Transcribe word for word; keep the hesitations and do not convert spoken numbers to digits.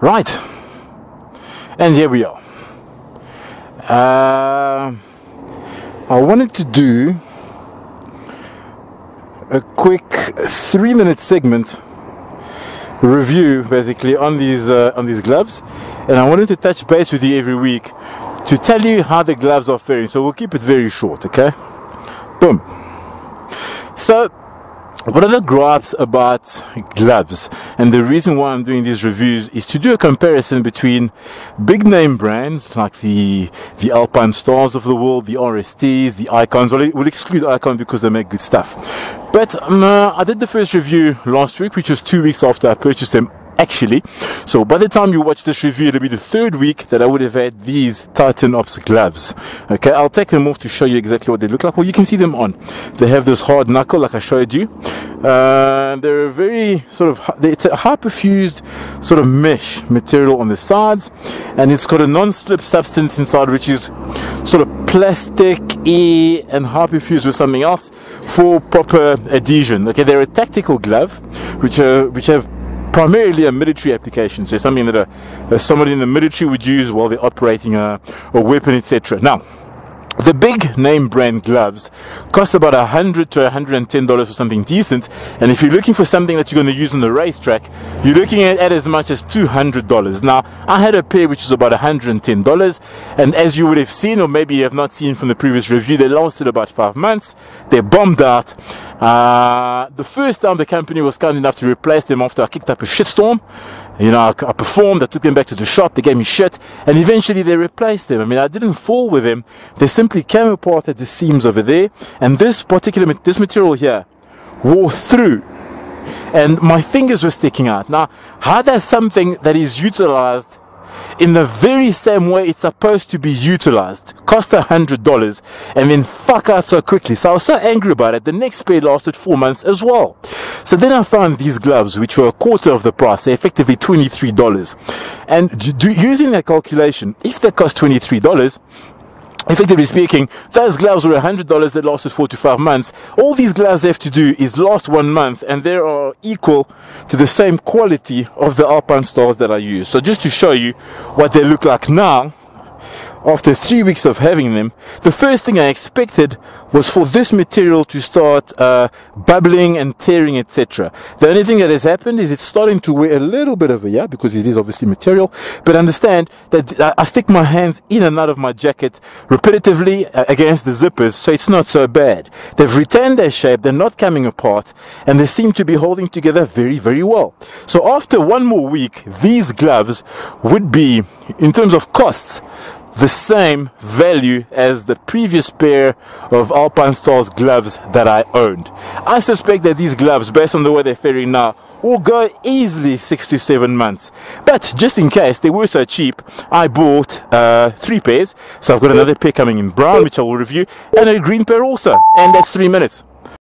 Right, and here we are. Uh, I wanted to do a quick three-minute segment review, basically, on these uh, on these gloves, and I wanted to touch base with you every week to tell you how the gloves are faring. So we'll keep it very short, okay? Boom. So, what are the gripes about gloves? And the reason why I'm doing these reviews is to do a comparison between big name brands like the the Alpine Stars of the world, the R S Ts, the Icons. Well, we'll exclude Icon because they make good stuff. But um, uh, I did the first review last week, which was two weeks after I purchased them, actually. So by the time you watch this review, it'll be the third week that I would have had these Titan Ops gloves. Okay, I'll take them off to show you exactly what they look like. Well, you can see them on. They have this hard knuckle like I showed you. Uh, they're a very sort of, it's a hyperfused sort of mesh material on the sides, and it's got a non-slip substance inside, which is sort of plastic-y and hyperfused with something else for proper adhesion. Okay, they're a tactical glove, which are which have primarily a military application, so something that a, a somebody in the military would use while they're operating a, a weapon, et cetera. Now, the big name brand gloves cost about a hundred to a hundred and ten dollars for something decent, and if you're looking for something that you're going to use on the racetrack, you're looking at, at as much as two hundred dollars. Now, I had a pair which is about a hundred and ten dollars, and as you would have seen, or maybe you have not seen from the previous review, they lasted about five months. They bombed out. Uh, the first time the company was kind enough to replace them after I kicked up a shitstorm. You know, I, I performed, I took them back to the shop, they gave me shit, and eventually they replaced them. I mean, I didn't fall with them, they simply came apart at the seams over there, and this particular, this material here wore through, and my fingers were sticking out. Now, how does something that is utilized in the very same way it's supposed to be utilized cost a hundred dollars and then fuck out so quickly? So I was so angry about it. The next pair lasted four months as well. So then I found these gloves, which were a quarter of the price, so effectively twenty-three dollars. And do, using that calculation, if they cost twenty-three dollars, effectively speaking, those gloves were a hundred dollars that lasted four to five months. All these gloves have to do is last one month, and they are equal to the same quality of the Alpine Stars that I use. So just to show you what they look like now, after three weeks of having them, the first thing I expected was for this material to start uh, bubbling and tearing, et cetera. The only thing that has happened is it's starting to wear a little bit of a, yeah, because it is obviously material. But understand that I stick my hands in and out of my jacket repetitively against the zippers, so it's not so bad. They've retained their shape, they're not coming apart, and they seem to be holding together very, very well. So after one more week, these gloves would be, in terms of costs, the same value as the previous pair of Alpine Stars gloves that I owned. I suspect that these gloves, based on the way they're faring now, will go easily six to seven months. But just in case they were so cheap, I bought uh, three pairs. So I've got another pair coming in brown, which I will review, and a green pair also. And that's three minutes.